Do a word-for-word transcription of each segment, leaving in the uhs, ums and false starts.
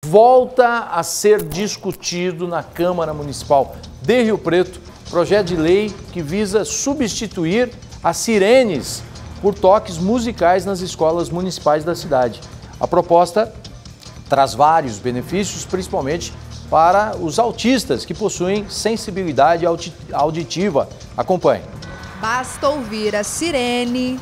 Volta a ser discutido na Câmara Municipal de Rio Preto projeto de lei que visa substituir as sirenes por toques musicais nas escolas municipais da cidade. A proposta traz vários benefícios, principalmente para os autistas que possuem sensibilidade auditiva. Acompanhe. Basta ouvir a sirene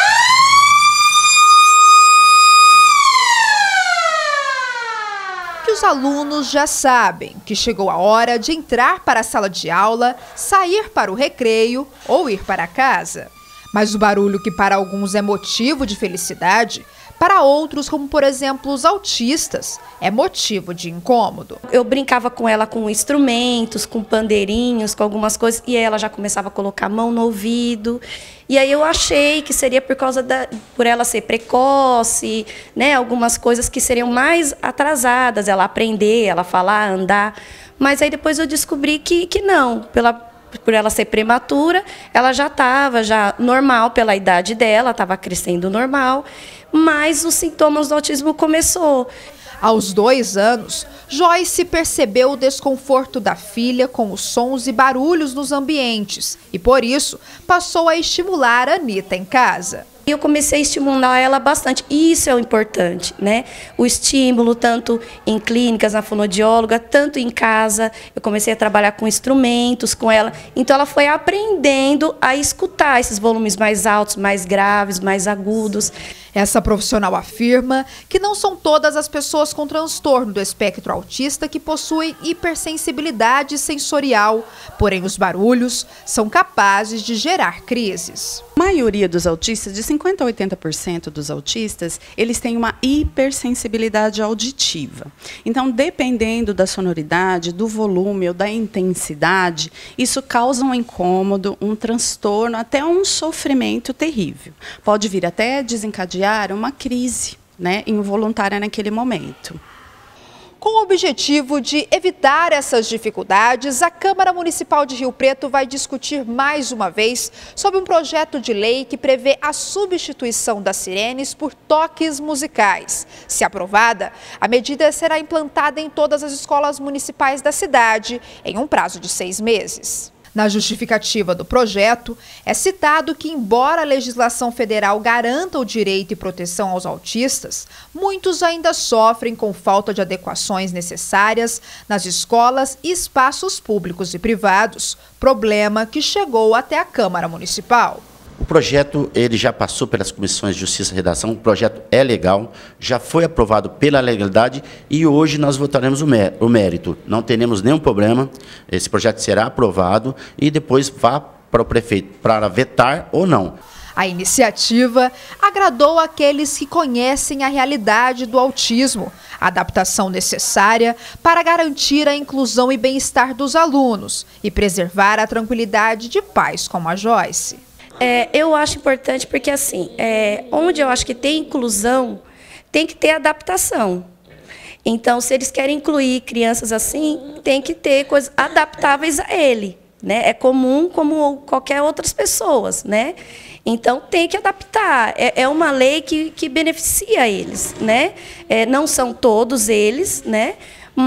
que os alunos já sabem que chegou a hora de entrar para a sala de aula, sair para o recreio ou ir para casa. Mas o barulho que para alguns é motivo de felicidade, para outros, como por exemplo os autistas, é motivo de incômodo. Eu brincava com ela com instrumentos, com pandeirinhos, com algumas coisas, e aí ela já começava a colocar a mão no ouvido. E aí eu achei que seria por causa da, por ela ser precoce, né, algumas coisas que seriam mais atrasadas, ela aprender, ela falar, andar. Mas aí depois eu descobri que, que não, pela por ela ser prematura, ela já estava já normal pela idade dela, estava crescendo normal, mas os sintomas do autismo começou. Aos dois anos, Joyce percebeu o desconforto da filha com os sons e barulhos nos ambientes e, por isso, passou a estimular a Anitta em casa. E eu comecei a estimular ela bastante. Isso é o importante, né? O estímulo, tanto em clínicas, na fonoaudióloga, tanto em casa. Eu comecei a trabalhar com instrumentos com ela. Então, ela foi aprendendo a escutar esses volumes mais altos, mais graves, mais agudos. Essa profissional afirma que não são todas as pessoas com transtorno do espectro autista que possuem hipersensibilidade sensorial, porém os barulhos são capazes de gerar crises. A maioria dos autistas, de cinquenta a oitenta por cento dos autistas, eles têm uma hipersensibilidade auditiva. Então, dependendo da sonoridade, do volume ou da intensidade, isso causa um incômodo, um transtorno, até um sofrimento terrível. Pode vir até desencadear uma crise, né, involuntária naquele momento. Com o objetivo de evitar essas dificuldades, a Câmara Municipal de Rio Preto vai discutir mais uma vez sobre um projeto de lei que prevê a substituição das sirenes por toques musicais. Se aprovada, a medida será implantada em todas as escolas municipais da cidade em um prazo de seis meses. Na justificativa do projeto, é citado que, embora a legislação federal garanta o direito e proteção aos autistas, muitos ainda sofrem com falta de adequações necessárias nas escolas e espaços públicos e privados, problema que chegou até a Câmara Municipal. O projeto ele já passou pelas comissões de Justiça e Redação, o projeto é legal, já foi aprovado pela legalidade e hoje nós votaremos o mérito. Não teremos nenhum problema, esse projeto será aprovado e depois vá para o prefeito para vetar ou não. A iniciativa agradou aqueles que conhecem a realidade do autismo, a adaptação necessária para garantir a inclusão e bem-estar dos alunos e preservar a tranquilidade de pais como a Joyce. É, eu acho importante porque, assim, é, onde eu acho que tem inclusão, tem que ter adaptação. Então, se eles querem incluir crianças assim, tem que ter coisas adaptáveis a ele, né? É comum como qualquer outras pessoas, né? Então, tem que adaptar. É, é uma lei que, que beneficia eles, né? É, não são todos eles, né?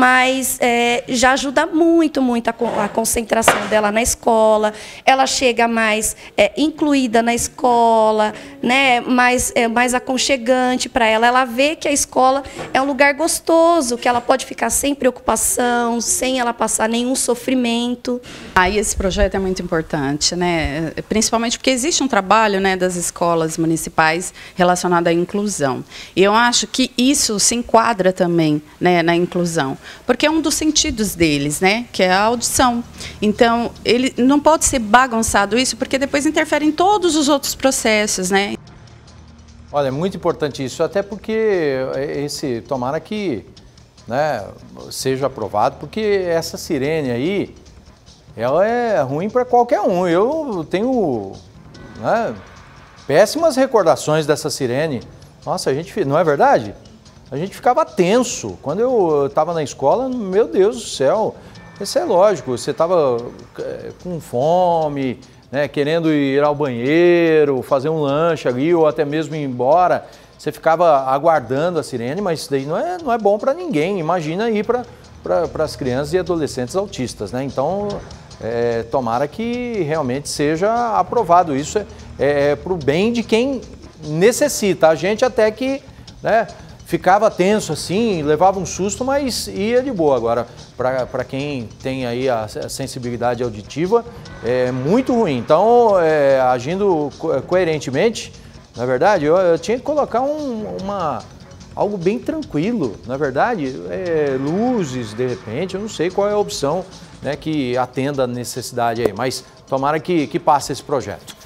Mas é, já ajuda muito, muito a, a concentração dela na escola, ela chega mais é, incluída na escola, né, mais, é, mais aconchegante para ela, ela vê que a escola é um lugar gostoso, que ela pode ficar sem preocupação, sem ela passar nenhum sofrimento. Aí esse projeto é muito importante, né, principalmente porque existe um trabalho, né, das escolas municipais relacionado à inclusão. E eu acho que isso se enquadra também, né, na inclusão. Porque é um dos sentidos deles, né? Que é a audição. Então, ele não pode ser bagunçado isso, porque depois interfere em todos os outros processos, né? Olha, é muito importante isso, até porque esse, tomara que, né, seja aprovado, porque essa sirene aí, ela é ruim para qualquer um. Eu tenho, né, péssimas recordações dessa sirene. Nossa, a gente, não é verdade? A gente ficava tenso. Quando eu estava na escola, meu Deus do céu, isso é lógico, você estava com fome, né, querendo ir ao banheiro, fazer um lanche ali ou até mesmo ir embora. você ficava aguardando a sirene, mas isso daí não é, não é bom para ninguém. Imagina ir para para as crianças e adolescentes autistas, né? Então, é, tomara que realmente seja aprovado. Isso é, é, é para o bem de quem necessita. A gente até que, né, ficava tenso assim, levava um susto, mas ia de boa. Agora, para quem tem aí a sensibilidade auditiva, é muito ruim. Então, é, agindo co coerentemente, na verdade, eu, eu tinha que colocar um, uma... algo bem tranquilo, na verdade, é, luzes, de repente, eu não sei qual é a opção, né, que atenda a necessidade aí, mas tomara que, que passe esse projeto.